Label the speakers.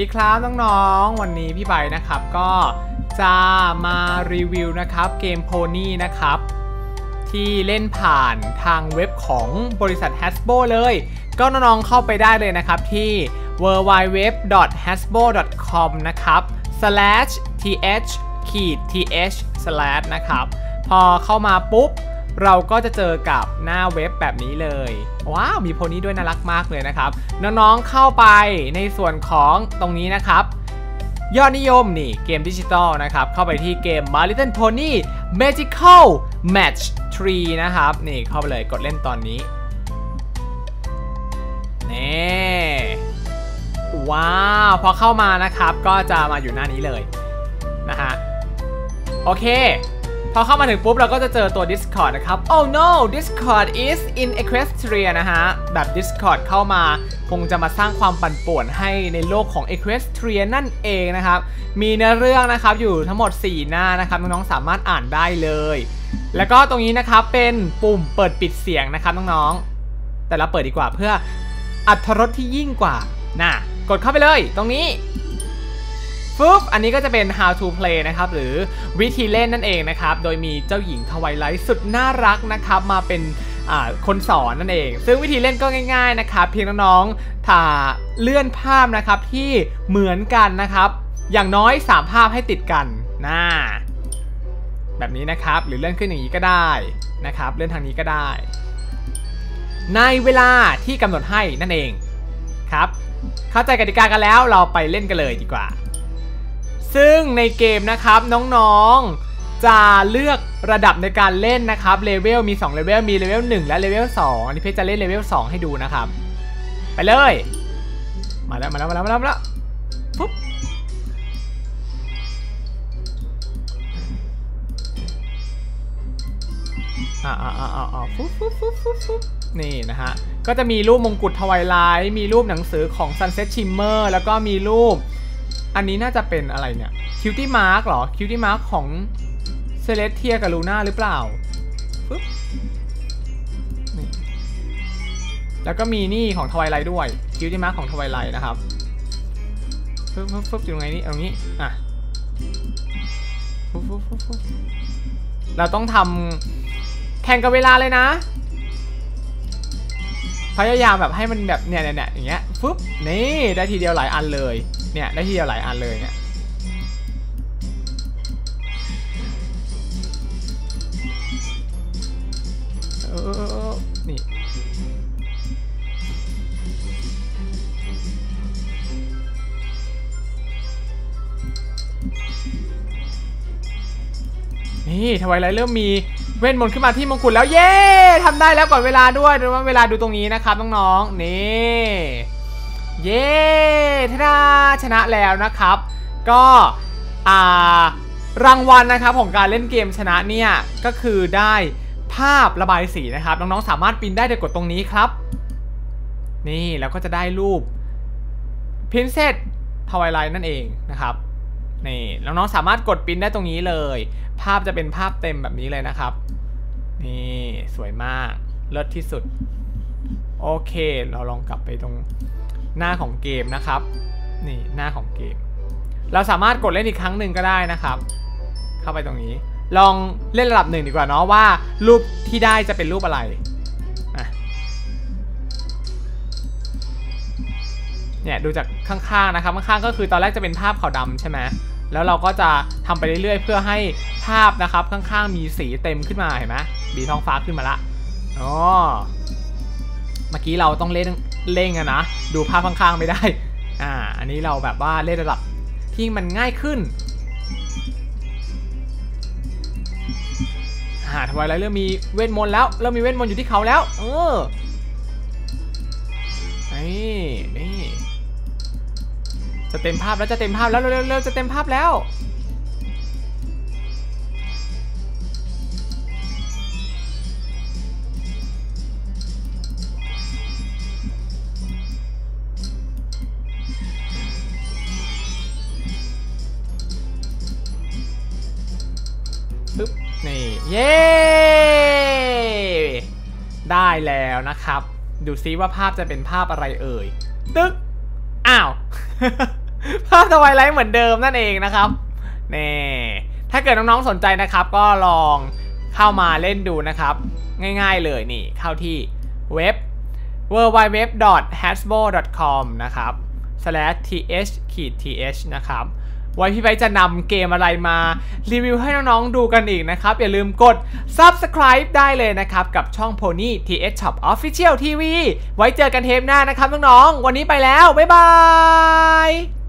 Speaker 1: ดีครับน้องๆวันนี้พี่ใบนะครับก็จะมารีวิวนะครับเกม Pony นะครับที่เล่นผ่านทางเว็บของบริษัท Hasbro เลยก็น้องๆเข้าไปได้เลยนะครับที่ www.hasbro.com นะครับ /th/th/ นะครับพอเข้ามาปุ๊บเราก็จะเจอกับหน้าเว็บแบบนี้เลยว้าวมีโพนี่ด้วยน่ารักมากเลยนะครับน้องๆเข้าไปในส่วนของตรงนี้นะครับยอดนิยมนี่เกมดิจิตอลนะครับเข้าไปที่เกม My Little Pony Magical Match 3นะครับนี่เข้าไปเลยกดเล่นตอนนี้นี่ว้าวพอเข้ามานะครับก็จะมาอยู่หน้านี้เลยนะฮะโอเคพอเข้ามาถึงปุ๊บเราก็จะเจอตัว Discord นะครับ Oh no Discord is in Equestria นะฮะแบบ Discord เข้ามาคงจะมาสร้างความปั่นป่วนให้ในโลกของ Equestria นั่นเองนะครับมีเนื้อเรื่องนะครับอยู่ทั้งหมด4หน้านะครับน้องๆสามารถอ่านได้เลยแล้วก็ตรงนี้นะครับเป็นปุ่มเปิดปิดเสียงนะครับน้องๆแต่เราเปิดดีกว่าเพื่ออรรถรสที่ยิ่งกว่าน่ะกดเข้าไปเลยตรงนี้ปุ๊บอันนี้ก็จะเป็น how to play นะครับหรือวิธีเล่นนั่นเองนะครับโดยมีเจ้าหญิงทวายไลท์สุดน่ารักนะครับมาเป็นคนสอนนั่นเองซึ่งวิธีเล่นก็ง่ายๆนะครับเพียงน้องๆถ้าเลื่อนภาพนะครับที่เหมือนกันนะครับอย่างน้อย3ภาพให้ติดกันแบบนี้นะครับหรือเลื่อนขึ้นอย่างนี้ก็ได้นะครับเลื่อนทางนี้ก็ได้ในเวลาที่กำหนดให้นั่นเองครับเข้าใจกติกากันแล้วเราไปเล่นกันเลยดีกว่าซึ่งในเกมนะครับน้องๆจะเลือกระดับในการเล่นนะครับเลเวลมี2เลเวลมีเลเวล1และเลเวล2อันนี้เพชรจะเล่นเลเวล2ให้ดูนะครับไปเลยมาแล้วปุ๊บฟุ๊บนี่นะฮะก็จะมีรูปมงกุฎทวายไลท์มีรูปหนังสือของ Sunset Shimmer แล้วก็มีรูปอันนี้น่าจะเป็นอะไรเนี่ยคิวตี้มาร์กหรอคิวตี้มาร์กของเซเลสเทียกับลูน่าหรือเปล่าปึ๊บนี่แล้วก็มีนี่ของทวายไลท์ด้วยคิวตี้มาร์กของทวายไลท์นะครับปึ๊บอยู่ตรงไหนนี่ตรงนี้อ่ะปึ๊บเราต้องทำแข่งกับเวลาเลยนะพยายามแบบให้มันแบบเนี่ยอย่างเงี้ยฟึบนี่ได้ทีเดียวหลายอันเลยเนี่ยได้ทีเดียวหลายอันเลยเนี่ยนี่ทวายไลท์เริ่มมีเวทมนต์ขึ้นมาที่มงกุฎแล้วเย้ทำได้แล้วก่อนเวลาด้วยดูว่าเวลาดูตรงนี้นะครับน้องๆนี่เย้ท่าชนะแล้วนะครับก็รางวัลนะครับของการเล่นเกมชนะเนี่ยก็คือได้ภาพระบายสีนะครับน้องๆสามารถปริ้นได้โดยกดตรงนี้ครับนี่แล้วก็จะได้รูป Princess Twilight นั่นเองนะครับนี่น้องๆสามารถกดปริ้นได้ตรงนี้เลยภาพจะเป็นภาพเต็มแบบนี้เลยนะครับนี่สวยมากเลิศที่สุดโอเคเราลองกลับไปตรงหน้าของเกมนะครับนี่หน้าของเกมเราสามารถกดเล่นอีกครั้งหนึ่งก็ได้นะครับเข้าไปตรงนี้ลองเล่นระดับ1ดีกว่าเนาะว่ารูปที่ได้จะเป็นรูปอะไรเนี่ยดูจากข้างๆนะครับข้างๆก็คือตอนแรกจะเป็นภาพขาวดำใช่ไหมแล้วเราก็จะทำไปเรื่อยๆเพื่อให้ภาพนะครับข้างๆมีสีเต็มขึ้นมาเห็นไหมมีท้องฟ้าขึ้นมาละอ๋อเมื่อกี้เราต้องเล่งนะดูภาพข้างๆไม่ได้อันนี้เราแบบว่าเล่นระดับที่มันง่ายขึ้นทำไมเราเริ่มมีเวทมนต์แล้วเริ่มมีเวทมนต์อยู่ที่เขาแล้วนี่จะเต็มภาพแล้วเร็วจะเต็มภาพแล้วปึ๊บนี่เย้ได้แล้วนะครับดูซิว่าภาพจะเป็นภาพอะไรเอ่ยตึ๊กอ้าวภาพทวายไลท์เหมือนเดิมนั่นเองนะครับนี่ถ้าเกิดน้องๆสนใจนะครับก็ลองเข้ามาเล่นดูนะครับง่ายๆเลยนี่เข้าที่เว็บ www.hasbro.com นะครับ /th-th นะครับไว้พี่ไบจะนำเกมอะไรมารีวิวให้น้องๆดูกันอีกนะครับอย่าลืมกด Subscribe ได้เลยนะครับกับช่อง Pony TH Shop Official TV ไว้เจอกันเทปหน้านะครับน้องๆวันนี้ไปแล้วบ๊ายบาย